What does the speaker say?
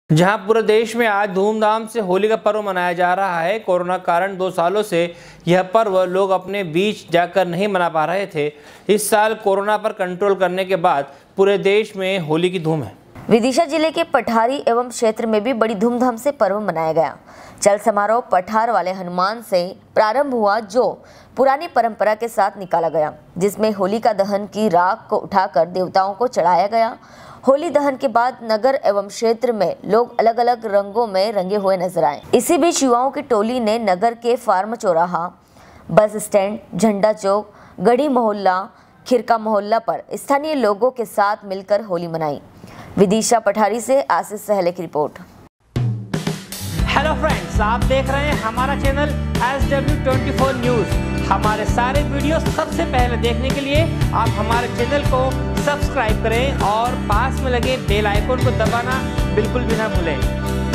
जहां पूरे देश में आज धूमधाम से होली का पर्व मनाया जा रहा है। कोरोना कारण 2 सालों से यह पर्व लोग अपने बीच जाकर नहीं मना पा रहे थे। इस साल कोरोना पर कंट्रोल करने के बाद पूरे देश में होली की धूम है। विदिशा जिले के पठारी एवं क्षेत्र में भी बड़ी धूमधाम से पर्व मनाया गया। चल समारोह पठार वाले हनुमान से प्रारंभ हुआ, जो पुरानी परंपरा के साथ निकाला गया, जिसमें होलिका दहन की राख को उठाकर देवताओं को चढ़ाया गया। होली दहन के बाद नगर एवं क्षेत्र में लोग अलग अलग रंगों में रंगे हुए नजर आए। इसी बीच युवाओं की टोली ने नगर के फार्म चौराहा, बस स्टैंड, झंडा चौक, गढ़ी मोहल्ला, खिरका मोहल्ला पर स्थानीय लोगों के साथ मिलकर होली मनाई। विदिशा पठारी से आशीष सहले की रिपोर्ट। हेलो फ्रेंड्स, आप देख रहे हैं हमारा चैनल SW24 न्यूज़। हमारे सारे वीडियो सबसे पहले देखने के लिए आप हमारे चैनल को सब्सक्राइब करें और पास में लगे बेल आइकन को दबाना बिल्कुल भी ना भूलें।